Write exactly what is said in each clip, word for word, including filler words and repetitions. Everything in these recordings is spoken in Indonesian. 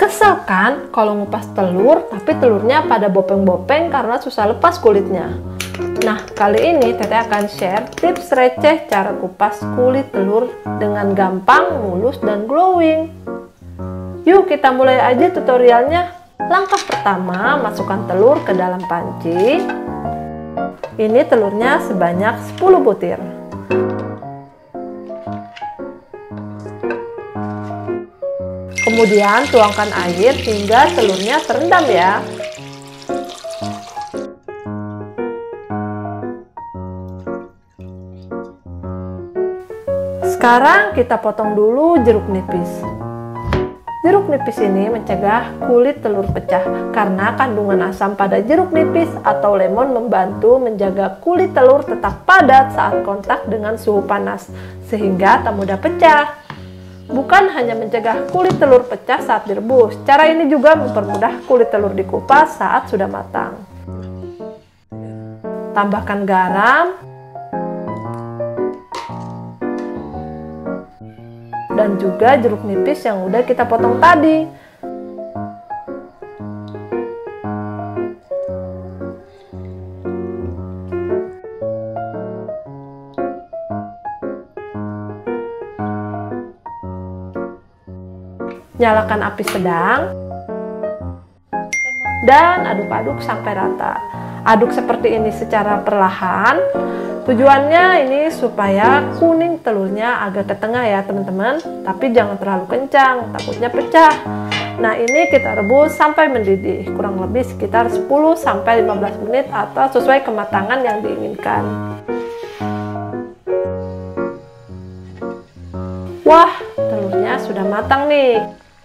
Kesel kan kalau ngupas telur tapi telurnya pada bopeng-bopeng karena susah lepas kulitnya? Nah, kali ini Teteh akan share tips receh cara kupas kulit telur dengan gampang, mulus, dan glowing. Yuk kita mulai aja tutorialnya. Langkah pertama, masukkan telur ke dalam panci. Ini telurnya sebanyak sepuluh butir. Kemudian tuangkan air hingga telurnya terendam ya. Sekarang kita potong dulu jeruk nipis. Jeruk nipis ini mencegah kulit telur pecah karena kandungan asam pada jeruk nipis atau lemon membantu menjaga kulit telur tetap padat saat kontak dengan suhu panas sehingga tak mudah pecah. Bukan hanya mencegah kulit telur pecah saat direbus, cara ini juga mempermudah kulit telur dikupas saat sudah matang. Tambahkan garam dan juga jeruk nipis yang udah kita potong tadi. Nyalakan api sedang dan aduk-aduk sampai rata. Aduk seperti ini secara perlahan. Tujuannya ini supaya kuning telurnya agak ke tengah ya teman-teman, tapi jangan terlalu kencang, takutnya pecah. Nah, ini kita rebus sampai mendidih, kurang lebih sekitar sepuluh sampai lima belas menit atau sesuai kematangan yang diinginkan. Wah, telurnya sudah matang nih.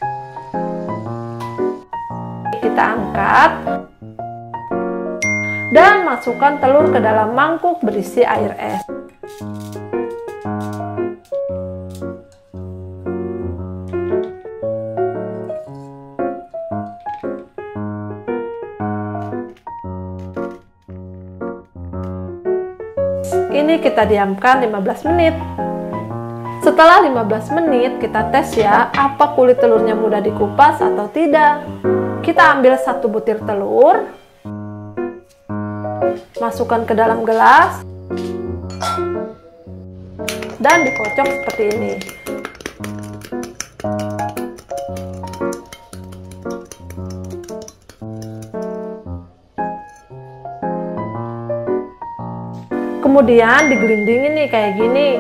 Kita angkat dan masukkan telur ke dalam mangkuk berisi air es. Ini kita diamkan lima belas menit. Setelah lima belas menit kita tes ya, apa kulit telurnya mudah dikupas atau tidak. Kita ambil satu butir telur, masukkan ke dalam gelas, dan dikocok seperti ini. Kemudian digelindingin nih kayak gini.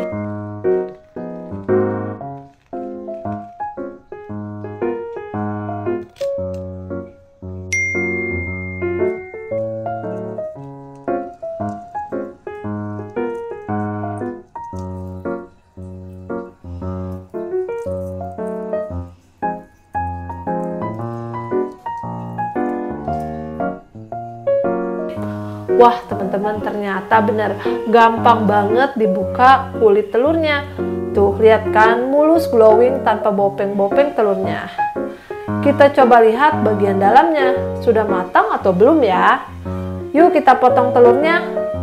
Wah teman-teman, ternyata benar gampang banget dibuka kulit telurnya. Tuh lihat kan, mulus glowing tanpa bopeng-bopeng telurnya. Kita coba lihat bagian dalamnya, sudah matang atau belum ya? Yuk kita potong telurnya.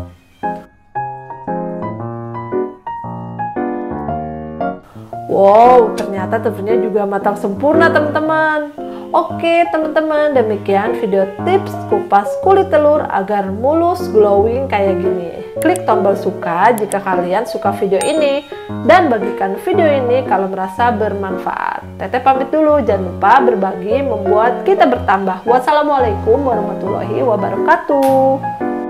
Wow, ternyata telurnya juga matang sempurna teman-teman. Oke teman-teman, demikian video tips kupas kulit telur agar mulus glowing kayak gini. Klik tombol suka jika kalian suka video ini, dan bagikan video ini kalau merasa bermanfaat. Teteh pamit dulu, jangan lupa berbagi membuat kita bertambah. Wassalamualaikum warahmatullahi wabarakatuh.